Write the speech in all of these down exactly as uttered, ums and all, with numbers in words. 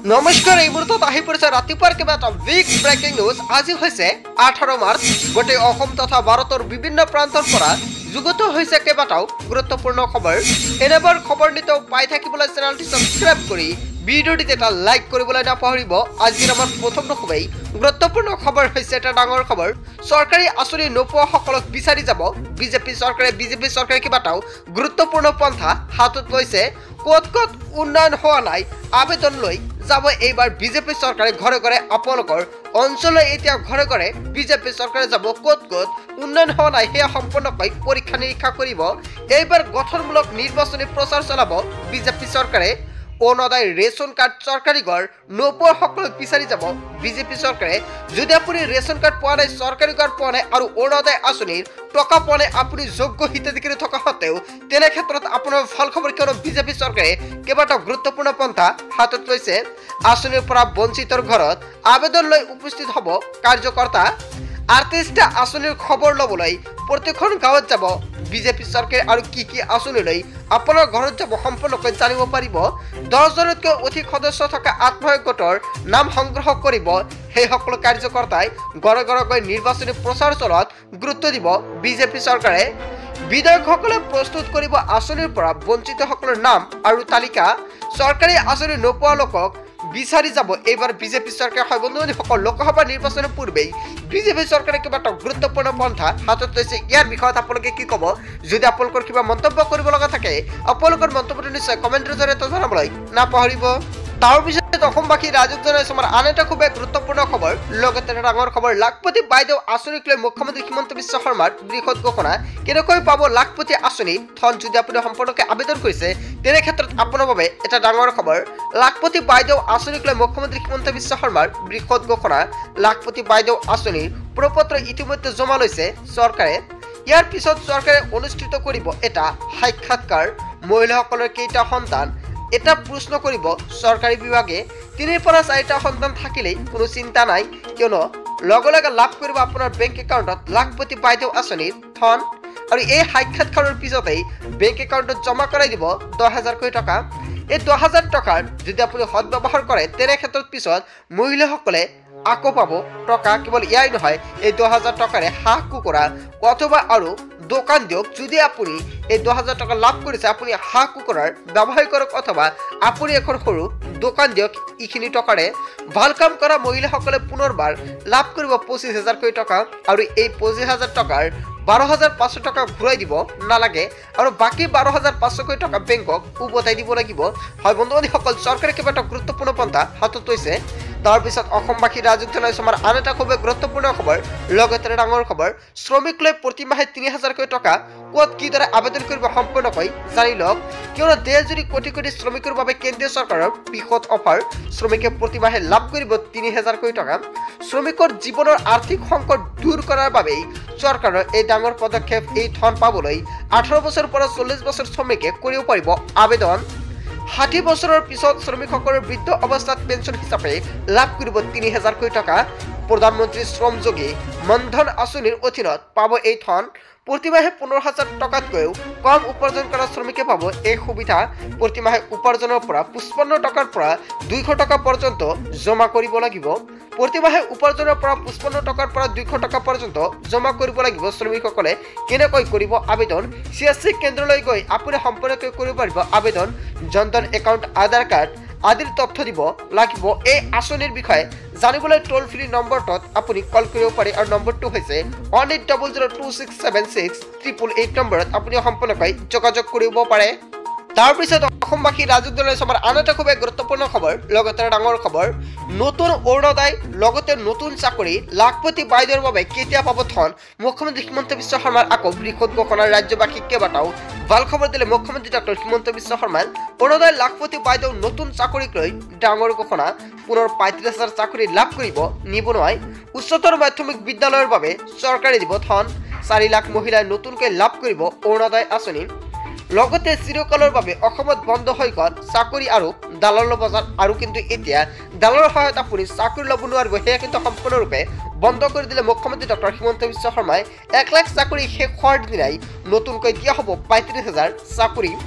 নমস্কাৰ এই মুহূৰ্তত আহি পৰিছে ৰাতিপুৱাৰ কিবা এটা বিগ ব্ৰেকিং নিউজ। আজি হৈছে আঠাৰ মাৰ্চ। গোটেই অসম তথা ভাৰতৰ বিভিন্ন প্ৰান্তৰ পৰা যুগত হৈছে কেইবাটাও গুৰুত্বপূৰ্ণ খবৰ। এনেবোৰ খবৰ নিতৌ পাই থাকিবলৈ চেনেলটি সাবস্ক্ৰাইব কৰি ভিডিঅ'টিত এটা লাইক কৰিবলৈ নাপাহৰিব। আজিৰ আমাৰ প্ৰথম খুবেই গুৰুত্বপূৰ্ণ খবৰ হৈছে এটা ডাঙৰ খবৰ। চৰকাৰী আঁচনি নোপোৱাসকলক বিচাৰি যাব বিজেপি চৰকাৰে। বিজেপি চৰকাৰে কেইবাটাও গুৰুত্বপূৰ্ণ পন্থা হাতত লৈছে। ক'ত ক'ত উন্নয়ন হোৱা নাই আবেদন লৈ যাব এইবাৰ বিজেপি চৰকাৰে ঘৰে ঘৰে। আপোনালোকৰ অঞ্চললৈ এতিয়া ঘৰে ঘৰে বিজেপি চৰকাৰে যাব। ক'ত ক'ত উন্নয়ন হোৱা নাই সেয়া সম্পূৰ্ণকৈ পৰীক্ষা নিৰীক্ষা কৰিব। এইবাৰ গঠনমূলক নিৰ্বাচনী প্ৰচাৰ চলাব বিজেপি চৰকাৰে। অৰুণোদয় ৰেচন কাৰ্ড চৰকাৰী ঘৰ নোপোৱাসকলক বিচাৰি যাব বিজেপি চৰকাৰে। যদি আপুনি ৰেচন কাৰ্ড পোৱা নাই, চৰকাৰী ঘৰ পোৱা নাই আৰু অৰুণোদয় আঁচনিৰ টকা পোৱা নাই, আপুনি যোগ্য হিতাধিকাৰী থকা সত্ত্বেও, তেনে ক্ষেত্ৰত আপোনাৰ ভাল খবৰ, কিয়নো বিজেপি চৰকাৰে কেইবাটাও গুৰুত্বপূৰ্ণ পন্থা হাতত লৈছে। আঁচনিৰ পৰা বঞ্চিতৰ ঘৰত আবেদন লৈ উপস্থিত হ'ব কাৰ্যকৰ্তা। আৰ্টিষ্ট আঁচনিৰ খবৰ ল'বলৈ প্ৰতিখন গাঁৱত যাব বিজেপি চৰকাৰে আৰু কি কি আঁচনি লৈ আপোনাৰ ঘৰত যাব সম্পূৰ্ণকৈ জানিব পাৰিব। দহজনতকৈ অধিক সদস্য থকা আত্মসহায়ক গোটৰ নাম সংগ্ৰহ কৰিব সেইসকল কাৰ্যকৰ্তাই। ঘৰে ঘৰে গৈ নিৰ্বাচনী প্ৰচাৰ চলোৱাত গুৰুত্ব দিব বিজেপি চৰকাৰে। বিধায়কসকলে প্ৰস্তুত কৰিব আঁচনিৰ পৰা বঞ্চিতসকলৰ নাম আৰু তালিকা। চৰকাৰী আঁচনি নোপোৱা লোকক বিচাৰি যাব এইবাৰ বিজেপি চৰকাৰে। হয় বন্ধুসকল, লোকসভা নিৰ্বাচনৰ পূৰ্বেই বিজেপি চৰকাৰে কেইবাটাও গুৰুত্বপূৰ্ণ পন্থা হাতত লৈছে। ইয়াৰ বিষয়ত আপোনালোকে কি ক'ব? যদি আপোনালোকৰ কিবা মন্তব্য কৰিব লগা থাকে, আপোনালোকৰ মন্তব্যটো নিশ্চয় কমেণ্টৰ জৰিয়তে জনাবলৈ নাপাহৰিব। তাৰ পিছত অসমবাসী ৰাজক জনাইছো আমাৰ আন এটা খুবেই গুৰুত্বপূৰ্ণ খবৰ। লগতে এটা ডাঙৰ খবৰ, লাখপতি বাইদেউ আঁচনিক লৈ মুখ্যমন্ত্ৰী হিমন্ত বিশ্ব শৰ্মাৰ বৃহৎ ঘোষণা। কেনেকৈ পাব লাখপতি আঁচনি? ধন যদি আপুনি সম্পূৰ্ণকৈ আবেদন কৰিছে, তেনে ক্ষেত্ৰত আপোনাৰ বাবে এটা ডাঙৰ খবৰ। লাখপতি বাইদেউ আঁচনিক লৈ মুখ্যমন্ত্ৰী হিমন্ত বিশ্ব শৰ্মাৰ বৃহৎ ঘোষণা। লাখপতি বাইদেউ আঁচনিৰ প্ৰপত্ৰ ইতিমধ্যে জমা লৈছে চৰকাৰে। ইয়াৰ পিছত চৰকাৰে অনুষ্ঠিত কৰিব এটা সাক্ষাৎকাৰ। মহিলাসকলৰ কেইটা সন্তান এটা প্ৰশ্ন কৰিব চৰকাৰী বিভাগে। তিনিৰ পৰা চাৰিটা সন্তান থাকিলেই কোনো চিন্তা নাই, কিয়নো লগে লগে লাভ কৰিব আপোনাৰ বেংক একাউণ্টত লাখপতি বাইদেউ আঁচনিৰ ধন। আৰু এই সাক্ষাৎকাৰৰ পিছতেই বেংক একাউণ্টত জমা কৰাই দিব দহ হাজাৰকৈ টকা। এই দহ হাজাৰ টকাৰ যদি আপুনি সদব্যৱহাৰ কৰে, তেনে ক্ষেত্ৰত পিছত মহিলাসকলে আকৌ পাব টকা। কেৱল ইয়াই নহয়, এই দহ হাজাৰ টকাৰে হাঁহ কুকুৰা অথবা আৰু দোকান দিয়ক। যদি আপুনি এই দহ হাজাৰ টকা লাভ কৰিছে, আপুনি হাঁহ কুকুৰাৰ ব্যৱসায় কৰক অথবা আপুনি এখন সৰু দোকান দিয়ক। এইখিনি টকাৰে ভাল কাম কৰা মহিলাসকলে পুনৰবাৰ লাভ কৰিব পঁচিছ হাজাৰকৈ টকা। আৰু এই পঁচিছ হাজাৰ টকাৰ বাৰ হাজাৰ পাঁচশ টকা ঘূৰাই দিব নালাগে আৰু বাকী বাৰ হাজাৰ পাঁচশকৈ টকা বেংকক উভতাই দিব লাগিব। হয় বন্ধুসকল, চৰকাৰে কেইবাটাও গুৰুত্বপূৰ্ণ পন্থা হাতত লৈছে। তাৰপিছত অসমবাসী ৰাজক জনাইছো আমাৰ আন এটা খুবেই গুৰুত্বপূৰ্ণ খবৰ। লগতে ডাঙৰ খবৰ, শ্ৰমিক লৈ প্ৰতিমাহে তিনি হাজাৰকৈ টকা ক'ত কিদৰে আবেদন কৰিব সম্পূৰ্ণকৈ জানি লওক। কিয়নো দেশজুৰি কোটি কোটি শ্ৰমিকৰ বাবে কেন্দ্ৰীয় চৰকাৰৰ বৃহৎ অফাৰ। শ্ৰমিকে প্ৰতিমাহে লাভ কৰিব তিনি হাজাৰকৈ টকা। শ্ৰমিকৰ জীৱনৰ আৰ্থিক সংকট দূৰ কৰাৰ বাবেই চৰকাৰৰ এই ডাঙৰ পদক্ষেপ। এই ধন পাবলৈ আঠাৰ বছৰৰ পৰা চল্লিছ বছৰ শ্ৰমিকে কৰিব পাৰিব আবেদন। ষাঠি বছৰৰ পিছত শ্ৰমিকসকলৰ বৃদ্ধ অৱস্থাত পেঞ্চন হিচাপে লাভ কৰিব তিনি হাজাৰকৈ টকা। প্ৰধানমন্ত্ৰী শ্ৰমযোগী মনধন আঁচনিৰ অধীনত পাব এই ধন। প্ৰতিমাহে পোন্ধৰ হাজাৰ টকাতকৈও কম উপাৰ্জন কৰা শ্ৰমিকে পাব এই সুবিধা। প্ৰতিমাহে উপাৰ্জনৰ পৰা পঁচপন্ন টকাৰ পৰা দুইশ টকা পৰ্যন্ত জমা কৰিব লাগিব। প্ৰতিমাহে উপাৰ্জনৰ পৰা পঁচপন্ন টকাৰ পৰা দুইশ টকা পৰ্যন্ত জমা কৰিব লাগিব শ্ৰমিকসকলে। কেনেকৈ কৰিব আবেদন? চি এছ চি কেন্দ্ৰলৈ গৈ আপুনি সম্পূৰ্ণকৈ কৰিব পাৰিব আবেদন। জনধন একাউণ্ট, আধাৰ কাৰ্ড আদিৰ তথ্য দিব লাগিব। এই আঁচনিৰ বিষয়ে জানিবলৈ টোল ফ্ৰী নম্বৰটোত আপুনি কল কৰিব পাৰে আৰু নম্বৰটো হৈছে one eight double zero' two six seven six triple eight নম্বৰত আপুনি সম্পূৰ্ণকৈ যোগাযোগ কৰিব পাৰে। তাৰপিছত অসমবাসী ৰাজক জনাইছো আমাৰ আন এটা খুবেই গুৰুত্বপূৰ্ণ খবৰ। লগতে ডাঙৰ খবৰ, নতুন অৰুণোদয় লগতে নতুন চাকৰি। লাখপতি বাইদেউৰ বাবে কেতিয়া পাব ধন? মুখ্যমন্ত্ৰী হিমন্ত বিশ্ব শৰ্মাৰ আকৌ বৃহৎ ঘোষণা। ৰাজ্যবাসীক কেইবাটাও ভাল খবৰ দিলে মুখ্যমন্ত্ৰী ডক্টৰ হিমন্ত বিশ্ব শৰ্মাই। অৰুণোদয় লাখপতি বাইদেউ নতুন চাকৰিক লৈ ডাঙৰ ঘোষণা। পুনৰ পঁয়ত্ৰিছ হাজাৰ চাকৰি লাভ কৰিব নিবনুৱাই। উচ্চতৰ মাধ্যমিক বিদ্যালয়ৰ বাবে চৰকাৰে দিব ধন। চাৰি লাখ মহিলাই নতুনকৈ লাভ কৰিব অৰুণোদয় আঁচনি। লগতে চিৰকালৰ বাবে অসমত বন্ধ হৈ গ'ল চাকৰি আৰু দালালৰ বজাৰ। আৰু কিন্তু এতিয়া দালালৰ সহায়ত আপুনি চাকৰি ল'ব নোৱাৰিব, সেয়া কিন্তু সম্পূৰ্ণৰূপে বন্ধ কৰি দিলে মুখ্যমন্ত্ৰী ডক্টৰ হিমন্ত বিশ্ব শৰ্মাই। এক লাখ চাকৰি শেষ হোৱাৰ দিনাই নতুনকৈ দিয়া হ'ব পঁয়ত্ৰিছ হাজাৰ চাকৰি।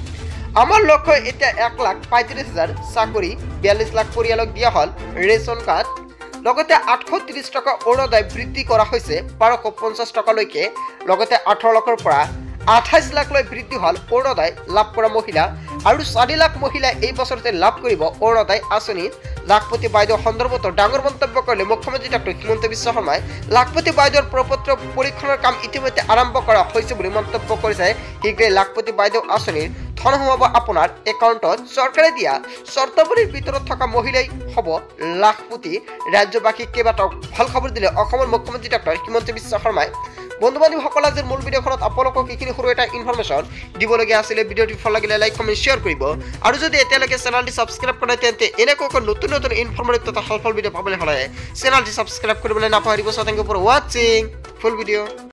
আমাৰ লক্ষ্য এতিয়া এক লাখ পঁয়ত্ৰিশ হাজাৰ চাকৰি বিয়াল্লিছ লাখ পৰিয়ালক দিয়া হ'ল ৰেচন কাৰ্ড লগতে আঠশ ত্ৰিশ টকা অৰুণোদয় বৃদ্ধি কৰা হৈছে বাৰশ পঞ্চাছ টকালৈকে লগতে আঠৰ লাখৰ পৰা আঠাইছ লাখলৈ বৃদ্ধি হ'ল অৰুণোদয় লাভ কৰা মহিলা আৰু চাৰি লাখ মহিলাই এই বছৰতে লাভ কৰিব অৰুণোদয় আঁচনি লাখপতি বাইদেউ সন্দৰ্ভত ডাঙৰ মন্তব্য কৰিলে মুখ্যমন্ত্ৰী ডক্টৰ হিমন্ত বিশ্ব শৰ্মাই লাখপতি বাইদেউৰ প্ৰপত্ৰ পৰীক্ষণৰ কাম ইতিমধ্যে আৰম্ভ কৰা হৈছে বুলি মন্তব্য কৰিছে শীঘ্ৰে লাখপতি বাইদেউ আঁচনিৰ ধন সোমাব আপোনাৰ একাউণ্টত চৰকাৰে দিয়া চৰ্তাৱলীৰ ভিতৰত থকা মহিলাই হ'ব লাখপতি ৰাজ্যবাসীক কেইবাটাও ভাল খবৰ দিলে অসমৰ মুখ্যমন্ত্ৰী ডক্টৰ হিমন্ত বিশ্ব শৰ্মাই বন্ধু বান্ধৱীসকল আজিৰ মূল ভিডিঅ'খনত আপোনালোকক এইখিনি সৰু এটা ইনফৰমেশ্যন দিবলগীয়া আছিলে ভিডিঅ'টি ভাল লাগিলে লাইক কমেণ্ট শ্বেয়াৰ কৰিব আৰু যদি এতিয়ালৈকে চেনেলটি ছাবস্ক্ৰাইব কৰা নাই তেন্তে এনেকৈ নতুন নতুন ইনফৰমেটিভ তথা হেল্পফুল ভিডিঅ' পাবলৈ হ'লে চেনেলটি ছাবস্ক্ৰাইব কৰিবলৈ নাপাহৰিব। সো থেংক ইউ ফৰ ৱাচিং ফুল ভিডিঅ'।